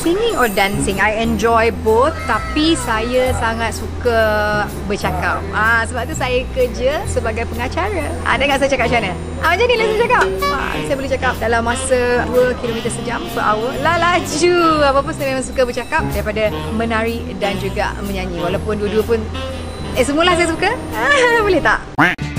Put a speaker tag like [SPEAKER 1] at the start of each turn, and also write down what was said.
[SPEAKER 1] Singing or dancing, I enjoy both, tapi saya sangat suka bercakap. Sebab tu saya kerja sebagai pengacara. Dengar saya cakap macam mana? Macam ni lah saya cakap. Saya boleh cakap dalam masa 2 km sejam per hour. Laju. Apa-apa saya memang suka bercakap daripada menari dan juga menyanyi. Walaupun dua-dua pun semualah saya suka. Boleh tak?